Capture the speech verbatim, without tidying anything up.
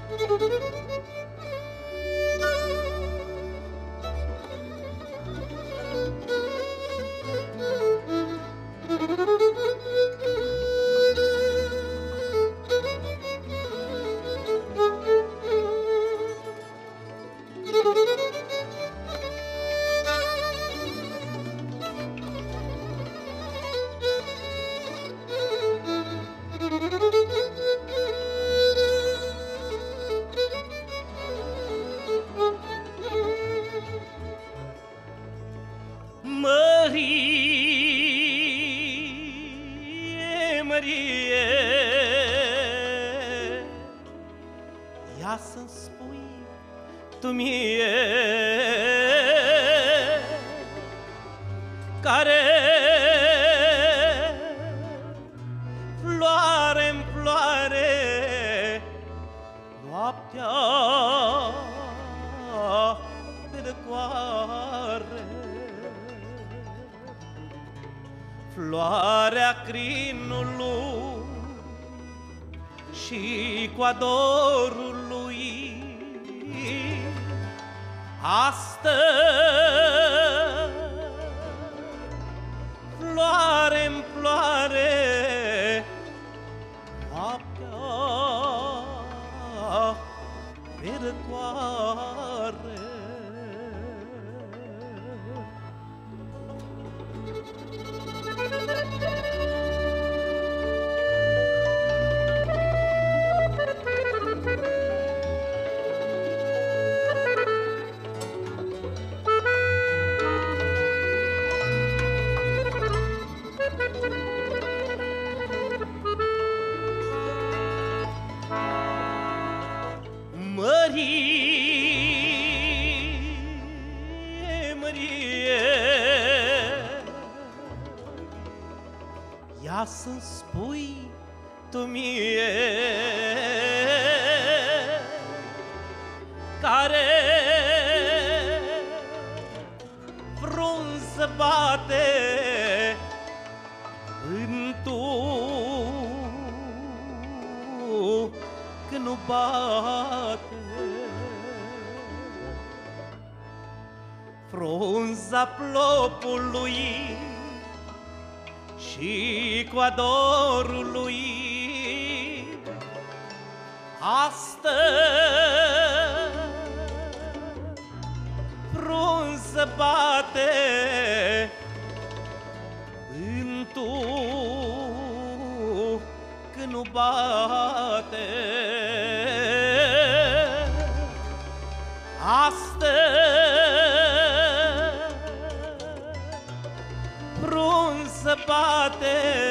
Mărie, Mărie, ia să-mi spui tu mie care floare-n floare noaptea pe răcoare, floarea crinului și coadorului. Astăzi floare-n floare noaptea pe răcoare. Mărie, Mărie, ia să-mi spui tu mie care frunză bate vântul când nu bate, frunza plopului și coadorului. Astăzi frunză bate vântul când nu bate. Astăzi frunză bate